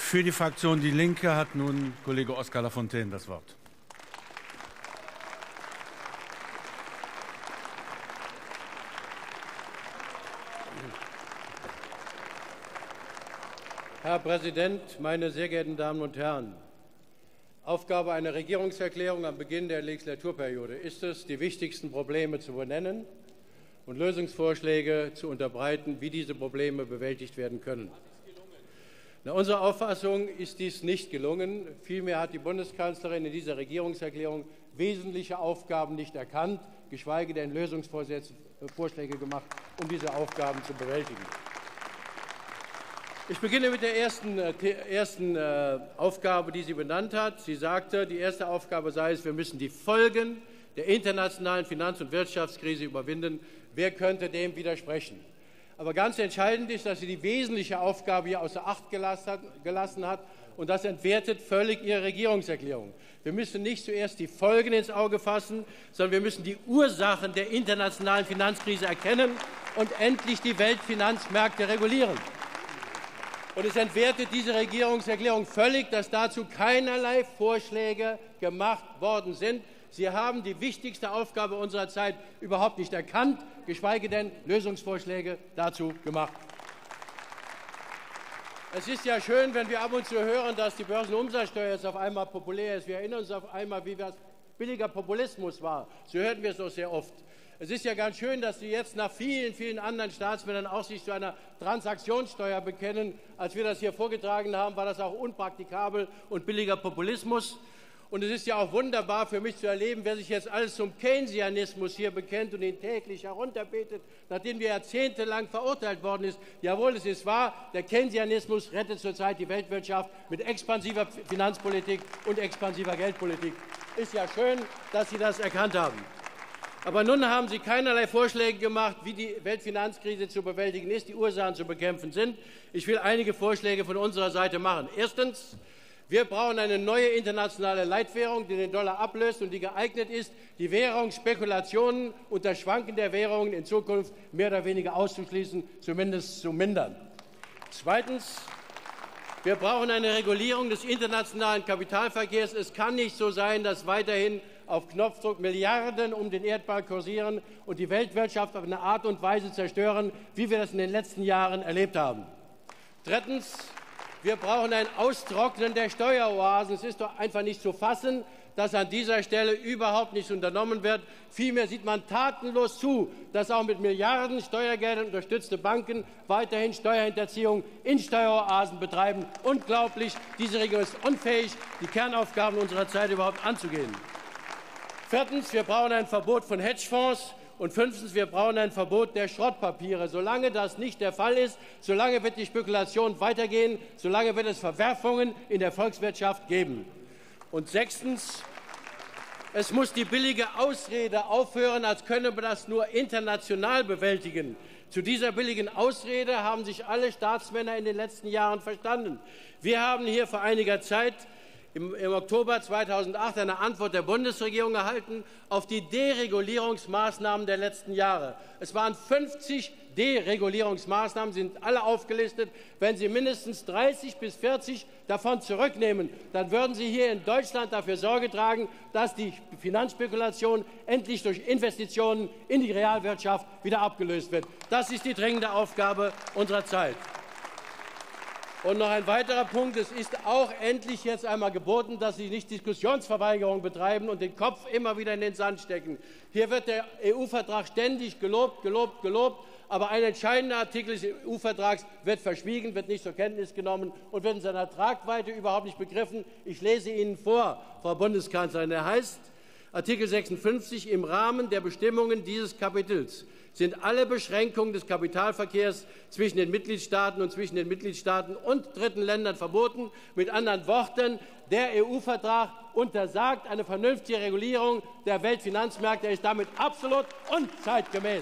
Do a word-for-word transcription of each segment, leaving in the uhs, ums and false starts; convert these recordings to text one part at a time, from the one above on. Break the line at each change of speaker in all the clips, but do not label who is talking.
Für die Fraktion Die Linke hat nun Kollege Oskar Lafontaine das Wort.
Herr Präsident, meine sehr geehrten Damen und Herren! Aufgabe einer Regierungserklärung am Beginn der Legislaturperiode ist es, die wichtigsten Probleme zu benennen und Lösungsvorschläge zu unterbreiten, wie diese Probleme bewältigt werden können. Nach unserer Auffassung ist dies nicht gelungen. Vielmehr hat die Bundeskanzlerin in dieser Regierungserklärung wesentliche Aufgaben nicht erkannt, geschweige denn Lösungsvorschläge gemacht, um diese Aufgaben zu bewältigen. Ich beginne mit der ersten, äh, ersten äh, Aufgabe, die sie benannt hat. Sie sagte, die erste Aufgabe sei es, wir müssen die Folgen der internationalen Finanz- und Wirtschaftskrise überwinden. Wer könnte dem widersprechen? Aber ganz entscheidend ist, dass sie die wesentliche Aufgabe hier außer Acht gelassen hat, und das entwertet völlig ihre Regierungserklärung. Wir müssen nicht zuerst die Folgen ins Auge fassen, sondern wir müssen die Ursachen der internationalen Finanzkrise erkennen und endlich die Weltfinanzmärkte regulieren. Und es entwertet diese Regierungserklärung völlig, dass dazu keinerlei Vorschläge gemacht worden sind. Sie haben die wichtigste Aufgabe unserer Zeit überhaupt nicht erkannt, geschweige denn Lösungsvorschläge dazu gemacht. Es ist ja schön, wenn wir ab und zu hören, dass die Börsenumsatzsteuer jetzt auf einmal populär ist. Wir erinnern uns auf einmal, wie das billiger Populismus war. So hörten wir es doch sehr oft. Es ist ja ganz schön, dass Sie jetzt nach vielen, vielen anderen Staatsmännern auch sich zu einer Transaktionssteuer bekennen. Als wir das hier vorgetragen haben, war das auch unpraktikabel und billiger Populismus. Und es ist ja auch wunderbar für mich zu erleben, wer sich jetzt alles zum Keynesianismus hier bekennt und ihn täglich herunterbetet, nachdem er jahrzehntelang verurteilt worden ist. Jawohl, es ist wahr, der Keynesianismus rettet zurzeit die Weltwirtschaft mit expansiver Finanzpolitik und expansiver Geldpolitik. Ist ja schön, dass Sie das erkannt haben. Aber nun haben Sie keinerlei Vorschläge gemacht, wie die Weltfinanzkrise zu bewältigen ist, die Ursachen zu bekämpfen sind. Ich will einige Vorschläge von unserer Seite machen. Erstens, wir brauchen eine neue internationale Leitwährung, die den Dollar ablöst und die geeignet ist, die Währungsspekulationen und das Schwanken der Währungen in Zukunft mehr oder weniger auszuschließen, zumindest zu mindern. Zweitens, wir brauchen eine Regulierung des internationalen Kapitalverkehrs. Es kann nicht so sein, dass weiterhin auf Knopfdruck Milliarden um den Erdball kursieren und die Weltwirtschaft auf eine Art und Weise zerstören, wie wir das in den letzten Jahren erlebt haben. Drittens, wir brauchen ein Austrocknen der Steueroasen. Es ist doch einfach nicht zu fassen, dass an dieser Stelle überhaupt nichts unternommen wird. Vielmehr sieht man tatenlos zu, dass auch mit Milliarden Steuergeldern unterstützte Banken weiterhin Steuerhinterziehung in Steueroasen betreiben. Unglaublich, diese Regierung ist unfähig, die Kernaufgaben unserer Zeit überhaupt anzugehen. Viertens, wir brauchen ein Verbot von Hedgefonds. Und fünftens, wir brauchen ein Verbot der Schrottpapiere. Solange das nicht der Fall ist, solange wird die Spekulation weitergehen, solange wird es Verwerfungen in der Volkswirtschaft geben. Und sechstens, es muss die billige Ausrede aufhören, als könne man das nur international bewältigen. Zu dieser billigen Ausrede haben sich alle Staatsmänner in den letzten Jahren verstanden. Wir haben hier vor einiger Zeit Im, im Oktober zweitausendacht eine Antwort der Bundesregierung erhalten auf die Deregulierungsmaßnahmen der letzten Jahre. Es waren fünfzig Deregulierungsmaßnahmen, sind alle aufgelistet. Wenn Sie mindestens dreißig bis vierzig davon zurücknehmen, dann würden Sie hier in Deutschland dafür Sorge tragen, dass die Finanzspekulation endlich durch Investitionen in die Realwirtschaft wieder abgelöst wird. Das ist die dringende Aufgabe unserer Zeit. Und noch ein weiterer Punkt. Es ist auch endlich jetzt einmal geboten, dass Sie nicht Diskussionsverweigerung betreiben und den Kopf immer wieder in den Sand stecken. Hier wird der E U-Vertrag ständig gelobt, gelobt, gelobt. Aber ein entscheidender Artikel des E U-Vertrags wird verschwiegen, wird nicht zur Kenntnis genommen und wird in seiner Tragweite überhaupt nicht begriffen. Ich lese Ihnen vor, Frau Bundeskanzlerin. Er heißt, Artikel sechsundfünfzig, im Rahmen der Bestimmungen dieses Kapitels sind alle Beschränkungen des Kapitalverkehrs zwischen den Mitgliedstaaten und zwischen den Mitgliedstaaten und dritten Ländern verboten. Mit anderen Worten, der E U-Vertrag untersagt eine vernünftige Regulierung der Weltfinanzmärkte. Er ist damit absolut unzeitgemäß.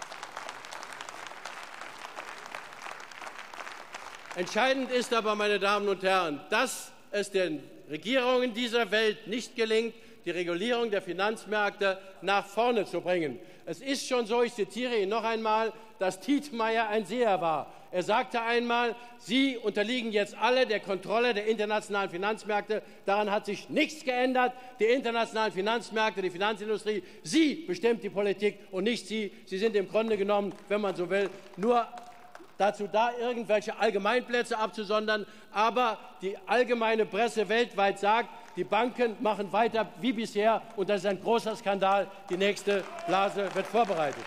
Entscheidend ist aber, meine Damen und Herren, dass es den Regierungen dieser Welt nicht gelingt, die Regulierung der Finanzmärkte nach vorne zu bringen. Es ist schon so, ich zitiere ihn noch einmal, dass Tietmeyer ein Seher war. Er sagte einmal, Sie unterliegen jetzt alle der Kontrolle der internationalen Finanzmärkte. Daran hat sich nichts geändert. Die internationalen Finanzmärkte, die Finanzindustrie, sie bestimmt die Politik und nicht Sie. Sie sind im Grunde genommen, wenn man so will, nur dazu da, irgendwelche Allgemeinplätze abzusondern. Aber die allgemeine Presse weltweit sagt, die Banken machen weiter wie bisher. Und das ist ein großer Skandal. Die nächste Blase wird vorbereitet.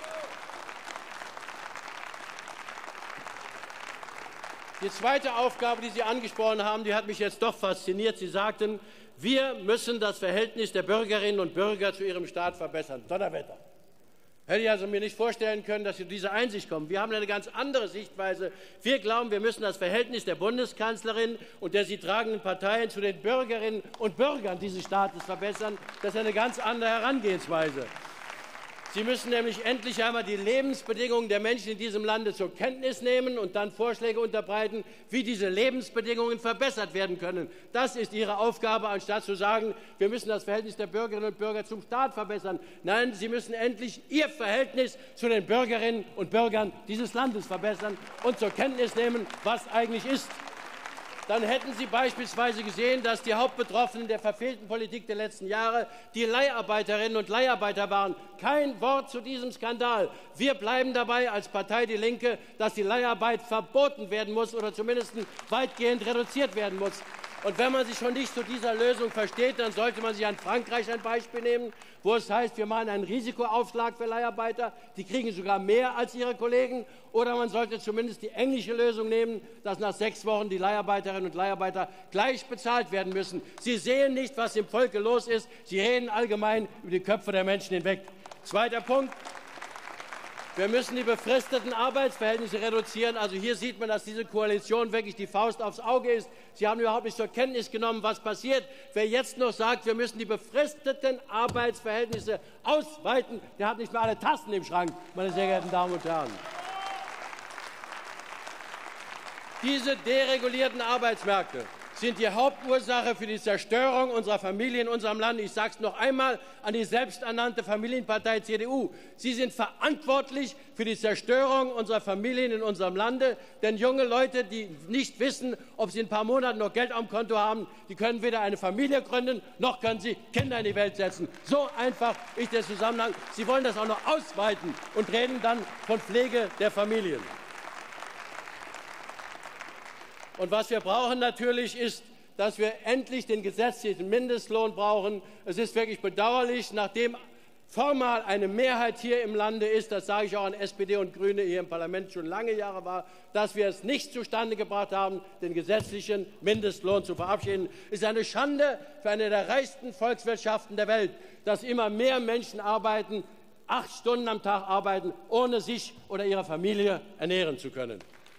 Die zweite Aufgabe, die Sie angesprochen haben, die hat mich jetzt doch fasziniert. Sie sagten, wir müssen das Verhältnis der Bürgerinnen und Bürger zu ihrem Staat verbessern. Donnerwetter. Hätte ich also mir nicht vorstellen können, dass Sie zu dieser Einsicht kommen. Wir haben eine ganz andere Sichtweise. Wir glauben, wir müssen das Verhältnis der Bundeskanzlerin und der sie tragenden Parteien zu den Bürgerinnen und Bürgern dieses Staates verbessern. Das ist eine ganz andere Herangehensweise. Sie müssen nämlich endlich einmal die Lebensbedingungen der Menschen in diesem Lande zur Kenntnis nehmen und dann Vorschläge unterbreiten, wie diese Lebensbedingungen verbessert werden können. Das ist Ihre Aufgabe, anstatt zu sagen, wir müssen das Verhältnis der Bürgerinnen und Bürger zum Staat verbessern. Nein, Sie müssen endlich Ihr Verhältnis zu den Bürgerinnen und Bürgern dieses Landes verbessern und zur Kenntnis nehmen, was eigentlich ist. Dann hätten Sie beispielsweise gesehen, dass die Hauptbetroffenen der verfehlten Politik der letzten Jahre die Leiharbeiterinnen und Leiharbeiter waren. Kein Wort zu diesem Skandal. Wir bleiben dabei als Partei Die Linke, dass die Leiharbeit verboten werden muss oder zumindest weitgehend reduziert werden muss. Und wenn man sich schon nicht zu dieser Lösung versteht, dann sollte man sich an Frankreich ein Beispiel nehmen, wo es heißt, wir machen einen Risikoaufschlag für Leiharbeiter, die kriegen sogar mehr als ihre Kollegen. Oder man sollte zumindest die englische Lösung nehmen, dass nach sechs Wochen die Leiharbeiterinnen und Leiharbeiter gleich bezahlt werden müssen. Sie sehen nicht, was im Volke los ist. Sie reden allgemein über die Köpfe der Menschen hinweg. Zweiter Punkt. Wir müssen die befristeten Arbeitsverhältnisse reduzieren. Also hier sieht man, dass diese Koalition wirklich die Faust aufs Auge ist. Sie haben überhaupt nicht zur Kenntnis genommen, was passiert. Wer jetzt noch sagt, wir müssen die befristeten Arbeitsverhältnisse ausweiten, der hat nicht mehr alle Tassen im Schrank, meine sehr geehrten Damen und Herren. Diese deregulierten Arbeitsmärkte sind die Hauptursache für die Zerstörung unserer Familien in unserem Land. Ich sage es noch einmal an die selbsternannte Familienpartei C D U. Sie sind verantwortlich für die Zerstörung unserer Familien in unserem Lande. Denn junge Leute, die nicht wissen, ob sie in ein paar Monaten noch Geld am Konto haben, die können weder eine Familie gründen, noch können sie Kinder in die Welt setzen. So einfach ist der Zusammenhang. Sie wollen das auch noch ausweiten und reden dann von Pflege der Familien. Und was wir brauchen natürlich ist, dass wir endlich den gesetzlichen Mindestlohn brauchen. Es ist wirklich bedauerlich, nachdem formal eine Mehrheit hier im Lande ist, das sage ich auch an S P D und Grüne hier im Parlament schon lange Jahre war, dass wir es nicht zustande gebracht haben, den gesetzlichen Mindestlohn zu verabschieden. Es ist eine Schande für eine der reichsten Volkswirtschaften der Welt, dass immer mehr Menschen arbeiten, acht Stunden am Tag arbeiten, ohne sich oder ihre Familie ernähren zu können.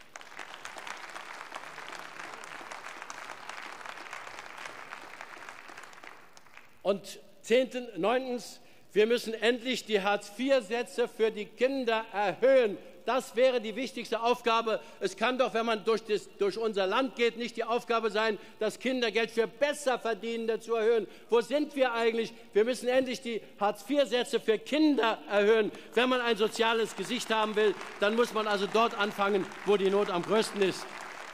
Und zehntens, neuntens, wir müssen endlich die Hartz vier Sätze für die Kinder erhöhen. Das wäre die wichtigste Aufgabe. Es kann doch, wenn man durch, das, durch unser Land geht, nicht die Aufgabe sein, das Kindergeld für Besserverdienende zu erhöhen. Wo sind wir eigentlich? Wir müssen endlich die Hartz vier Sätze für Kinder erhöhen. Wenn man ein soziales Gesicht haben will, dann muss man also dort anfangen, wo die Not am größten ist.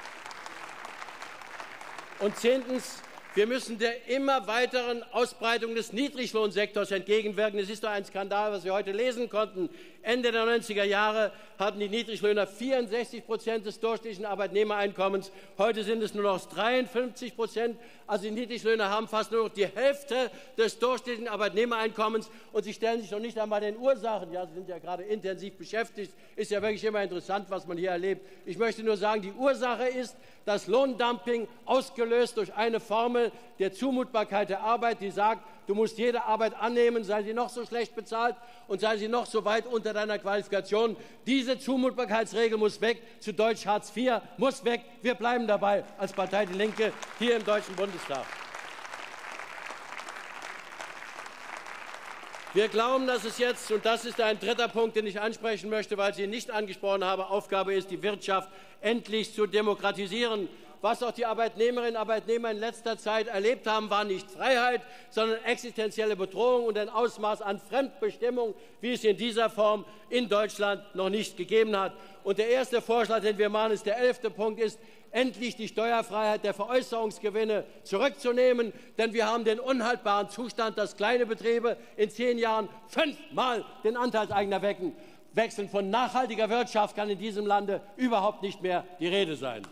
Und zehntens, wir müssen der immer weiteren Ausbreitung des Niedriglohnsektors entgegenwirken. Es ist doch ein Skandal, was wir heute lesen konnten. Ende der neunziger Jahre hatten die Niedriglöhner vierundsechzig Prozent des durchschnittlichen Arbeitnehmereinkommens. Heute sind es nur noch dreiundfünfzig Prozent. Also die Niedriglöhner haben fast nur noch die Hälfte des durchschnittlichen Arbeitnehmereinkommens. Und sie stellen sich noch nicht einmal den Ursachen. Ja, sie sind ja gerade intensiv beschäftigt. Ist ja wirklich immer interessant, was man hier erlebt. Ich möchte nur sagen, die Ursache ist das Lohndumping, ausgelöst durch eine Formel der Zumutbarkeit der Arbeit, die sagt, du musst jede Arbeit annehmen, sei sie noch so schlecht bezahlt und sei sie noch so weit unter deiner Qualifikation. Diese Zumutbarkeitsregel muss weg, zu Deutsch Hartz vier muss weg. Wir bleiben dabei als Partei Die Linke hier im Deutschen Bundestag. Wir glauben, dass es jetzt, und das ist ein dritter Punkt, den ich ansprechen möchte, weil ich ihn nicht angesprochen habe, Aufgabe ist, die Wirtschaft endlich zu demokratisieren. Was auch die Arbeitnehmerinnen und Arbeitnehmer in letzter Zeit erlebt haben, war nicht Freiheit, sondern existenzielle Bedrohung und ein Ausmaß an Fremdbestimmung, wie es in dieser Form in Deutschland noch nicht gegeben hat. Und der erste Vorschlag, den wir machen, ist der elfte Punkt, ist, endlich die Steuerfreiheit der Veräußerungsgewinne zurückzunehmen. Denn wir haben den unhaltbaren Zustand, dass kleine Betriebe in zehn Jahren fünfmal den Anteilseigner wecken. Wechseln von nachhaltiger Wirtschaft kann in diesem Lande überhaupt nicht mehr die Rede sein.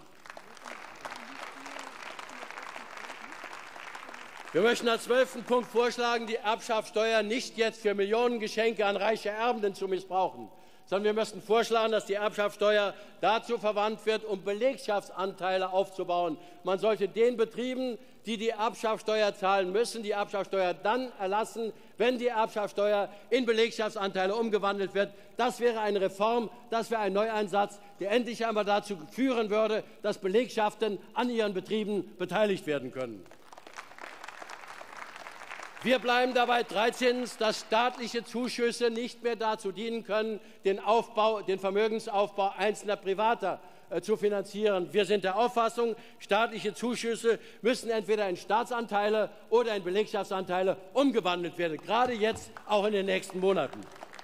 Wir möchten als zwölften Punkt vorschlagen, die Erbschaftssteuer nicht jetzt für Millionengeschenke an reiche Erbenden zu missbrauchen, sondern wir möchten vorschlagen, dass die Erbschaftssteuer dazu verwandt wird, um Belegschaftsanteile aufzubauen. Man sollte den Betrieben, die die Erbschaftssteuer zahlen müssen, die Erbschaftssteuer dann erlassen, wenn die Erbschaftssteuer in Belegschaftsanteile umgewandelt wird. Das wäre eine Reform, das wäre ein Neueinsatz, der endlich einmal dazu führen würde, dass Belegschaften an ihren Betrieben beteiligt werden können. Wir bleiben dabei dreizehntens, dass staatliche Zuschüsse nicht mehr dazu dienen können, den Aufbau, den Vermögensaufbau einzelner Privater äh, zu finanzieren. Wir sind der Auffassung, staatliche Zuschüsse müssen entweder in Staatsanteile oder in Belegschaftsanteile umgewandelt werden, gerade jetzt auch in den nächsten Monaten.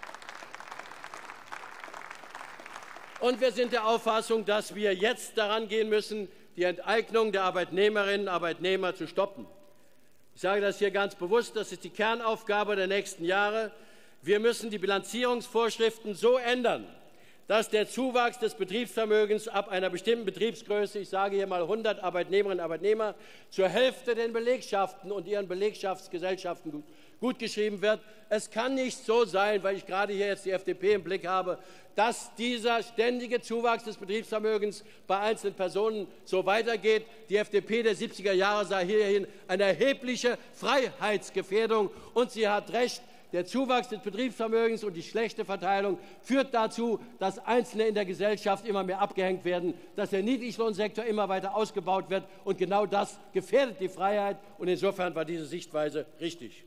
Und wir sind der Auffassung, dass wir jetzt daran gehen müssen, die Enteignung der Arbeitnehmerinnen und Arbeitnehmer zu stoppen. Ich sage das hier ganz bewusst, das ist die Kernaufgabe der nächsten Jahre. Wir müssen die Bilanzierungsvorschriften so ändern, dass der Zuwachs des Betriebsvermögens ab einer bestimmten Betriebsgröße, ich sage hier mal hundert Arbeitnehmerinnen und Arbeitnehmer, zur Hälfte den Belegschaften und ihren Belegschaftsgesellschaften gutgeschrieben wird. Es kann nicht so sein, weil ich gerade hier jetzt die F D P im Blick habe, dass dieser ständige Zuwachs des Betriebsvermögens bei einzelnen Personen so weitergeht. Die F D P der siebziger Jahre sah hierhin eine erhebliche Freiheitsgefährdung. Und sie hat recht, der Zuwachs des Betriebsvermögens und die schlechte Verteilung führt dazu, dass Einzelne in der Gesellschaft immer mehr abgehängt werden, dass der Niedriglohnsektor immer weiter ausgebaut wird. Und genau das gefährdet die Freiheit. Und insofern war diese Sichtweise richtig.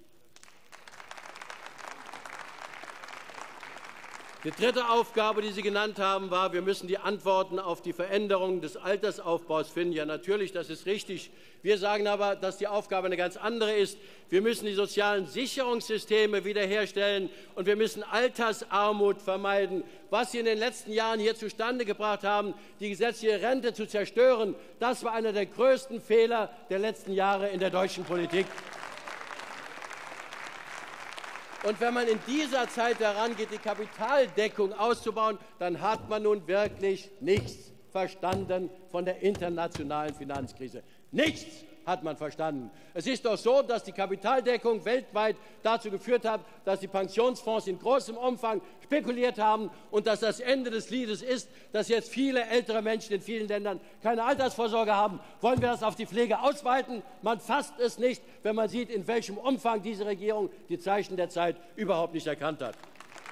Die dritte Aufgabe, die Sie genannt haben, war, wir müssen die Antworten auf die Veränderung des Altersaufbaus finden. Ja, natürlich, das ist richtig. Wir sagen aber, dass die Aufgabe eine ganz andere ist. Wir müssen die sozialen Sicherungssysteme wiederherstellen und wir müssen Altersarmut vermeiden. Was Sie in den letzten Jahren hier zustande gebracht haben, die gesetzliche Rente zu zerstören, das war einer der größten Fehler der letzten Jahre in der deutschen Politik. Und wenn man in dieser Zeit daran geht, die Kapitaldeckung auszubauen, dann hat man nun wirklich nichts verstanden von der internationalen Finanzkrise. Nichts hat man verstanden. Es ist doch so, dass die Kapitaldeckung weltweit dazu geführt hat, dass die Pensionsfonds in großem Umfang spekuliert haben und dass das Ende des Liedes ist, dass jetzt viele ältere Menschen in vielen Ländern keine Altersvorsorge haben. Wollen wir das auf die Pflege ausweiten? Man fasst es nicht, wenn man sieht, in welchem Umfang diese Regierung die Zeichen der Zeit überhaupt nicht erkannt hat.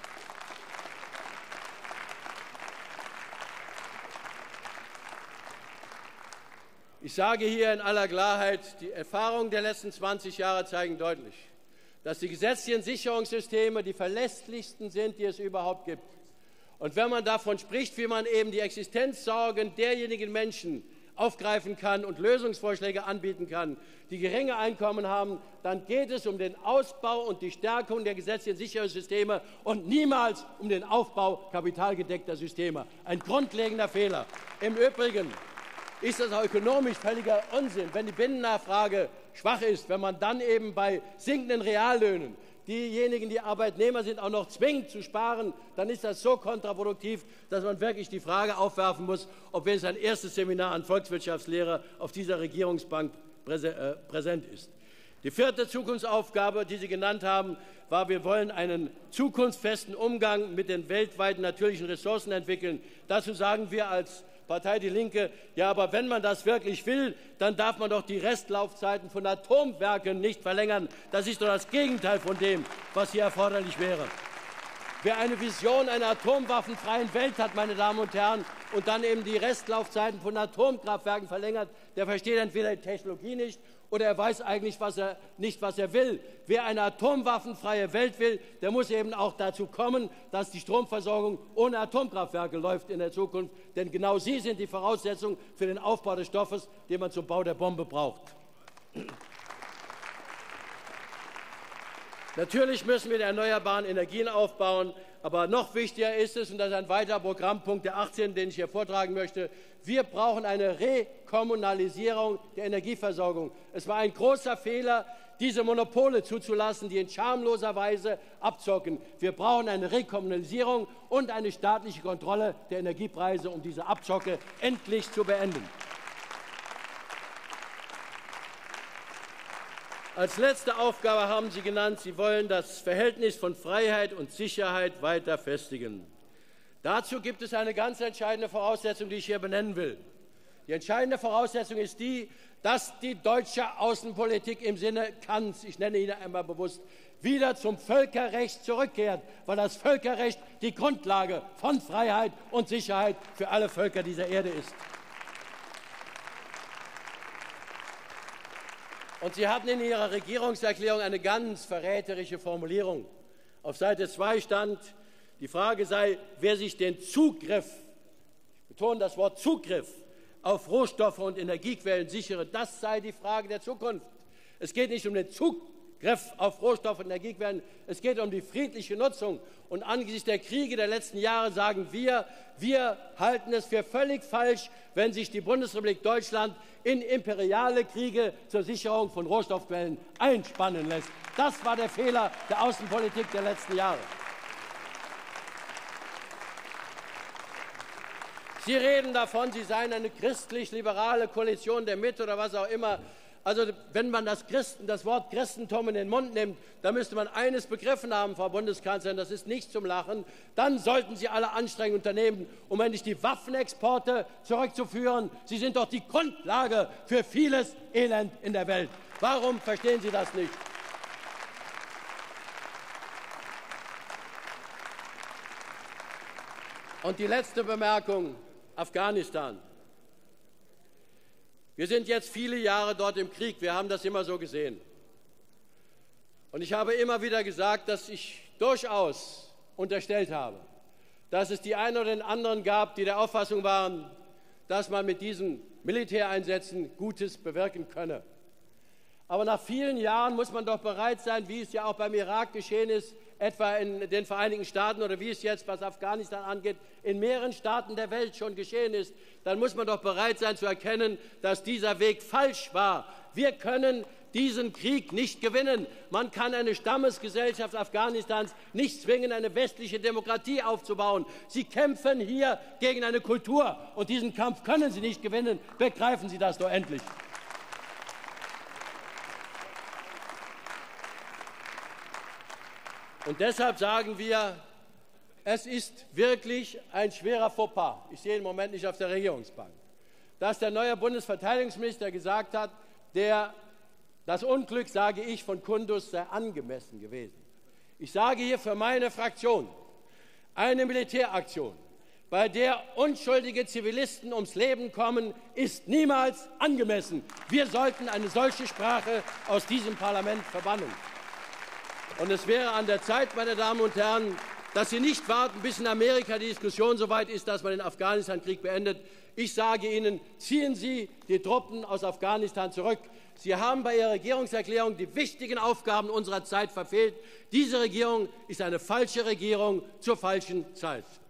Ich sage hier in aller Klarheit, die Erfahrungen der letzten zwanzig Jahre zeigen deutlich, dass die gesetzlichen Sicherungssysteme die verlässlichsten sind, die es überhaupt gibt. Und wenn man davon spricht, wie man eben die Existenzsorgen derjenigen Menschen aufgreifen kann und Lösungsvorschläge anbieten kann, die geringe Einkommen haben, dann geht es um den Ausbau und die Stärkung der gesetzlichen Sicherungssysteme und niemals um den Aufbau kapitalgedeckter Systeme. Ein grundlegender Fehler. Im Übrigen ist das auch ökonomisch völliger Unsinn, wenn die Binnennachfrage schwach ist, wenn man dann eben bei sinkenden Reallöhnen diejenigen, die Arbeitnehmer sind, auch noch zwingt zu sparen, dann ist das so kontraproduktiv, dass man wirklich die Frage aufwerfen muss, ob wenn es ein erstes Seminar an Volkswirtschaftslehre auf dieser Regierungsbank präsent ist. Die vierte Zukunftsaufgabe, die Sie genannt haben, war, wir wollen einen zukunftsfesten Umgang mit den weltweiten natürlichen Ressourcen entwickeln. Dazu sagen wir als Partei Die Linke, ja, aber wenn man das wirklich will, dann darf man doch die Restlaufzeiten von Atomwerken nicht verlängern. Das ist doch das Gegenteil von dem, was hier erforderlich wäre. Wer eine Vision einer atomwaffenfreien Welt hat, meine Damen und Herren, und dann eben die Restlaufzeiten von Atomkraftwerken verlängert, der versteht entweder die Technologie nicht oder er weiß eigentlich was er, nicht, was er will. Wer eine atomwaffenfreie Welt will, der muss eben auch dazu kommen, dass die Stromversorgung ohne Atomkraftwerke läuft in der Zukunft. Denn genau sie sind die Voraussetzung für den Aufbau des Stoffes, den man zum Bau der Bombe braucht. Natürlich müssen wir die erneuerbaren Energien aufbauen, aber noch wichtiger ist es, und das ist ein weiterer Programmpunkt, der achtzehn, den ich hier vortragen möchte, wir brauchen eine Rekommunalisierung der Energieversorgung. Es war ein großer Fehler, diese Monopole zuzulassen, die in schamloser Weise abzocken. Wir brauchen eine Rekommunalisierung und eine staatliche Kontrolle der Energiepreise, um diese Abzocke endlich zu beenden. Als letzte Aufgabe haben Sie genannt, Sie wollen das Verhältnis von Freiheit und Sicherheit weiter festigen. Dazu gibt es eine ganz entscheidende Voraussetzung, die ich hier benennen will. Die entscheidende Voraussetzung ist die, dass die deutsche Außenpolitik im Sinne Kants, ich nenne ihn einmal bewusst, wieder zum Völkerrecht zurückkehrt, weil das Völkerrecht die Grundlage von Freiheit und Sicherheit für alle Völker dieser Erde ist. Und Sie hatten in Ihrer Regierungserklärung eine ganz verräterische Formulierung. Auf Seite zwei stand, die Frage sei, wer sich den Zugriff, ich betone das Wort Zugriff, auf Rohstoffe und Energiequellen sichere, das sei die Frage der Zukunft. Es geht nicht um den Zugriff auf Rohstoffe und Energiequellen, es geht um die friedliche Nutzung. Und angesichts der Kriege der letzten Jahre sagen wir, wir halten es für völlig falsch, wenn sich die Bundesrepublik Deutschland in imperiale Kriege zur Sicherung von Rohstoffquellen einspannen lässt. Das war der Fehler der Außenpolitik der letzten Jahre. Sie reden davon, Sie seien eine christlich-liberale Koalition der Mitte oder was auch immer. Also wenn man das, Christen, das Wort Christentum in den Mund nimmt, dann müsste man eines begriffen haben, Frau Bundeskanzlerin, das ist nicht zum Lachen. Dann sollten Sie alle Anstrengungen unternehmen, um endlich die Waffenexporte zurückzuführen. Sie sind doch die Grundlage für vieles Elend in der Welt. Warum verstehen Sie das nicht? Und die letzte Bemerkung, Afghanistan. Wir sind jetzt viele Jahre dort im Krieg, wir haben das immer so gesehen. Und ich habe immer wieder gesagt, dass ich durchaus unterstellt habe, dass es die einen oder den anderen gab, die der Auffassung waren, dass man mit diesen Militäreinsätzen Gutes bewirken könne. Aber nach vielen Jahren muss man doch bereit sein, wie es ja auch beim Irak geschehen ist, etwa in den Vereinigten Staaten oder wie es jetzt, was Afghanistan angeht, in mehreren Staaten der Welt schon geschehen ist, dann muss man doch bereit sein zu erkennen, dass dieser Weg falsch war. Wir können diesen Krieg nicht gewinnen. Man kann eine Stammesgesellschaft Afghanistans nicht zwingen, eine westliche Demokratie aufzubauen. Sie kämpfen hier gegen eine Kultur und diesen Kampf können Sie nicht gewinnen. Begreifen Sie das doch endlich. Und deshalb sagen wir, es ist wirklich ein schwerer Fauxpas. Ich sehe ihn im Moment nicht auf der Regierungsbank, dass der neue Bundesverteidigungsminister gesagt hat, der, das Unglück, sage ich, von Kunduz sei angemessen gewesen. Ich sage hier für meine Fraktion, eine Militäraktion, bei der unschuldige Zivilisten ums Leben kommen, ist niemals angemessen. Wir sollten eine solche Sprache aus diesem Parlament verbannen. Und es wäre an der Zeit, meine Damen und Herren, dass Sie nicht warten, bis in Amerika die Diskussion so weit ist, dass man den Afghanistan-Krieg beendet. Ich sage Ihnen, ziehen Sie die Truppen aus Afghanistan zurück. Sie haben bei Ihrer Regierungserklärung die wichtigen Aufgaben unserer Zeit verfehlt. Diese Regierung ist eine falsche Regierung zur falschen Zeit.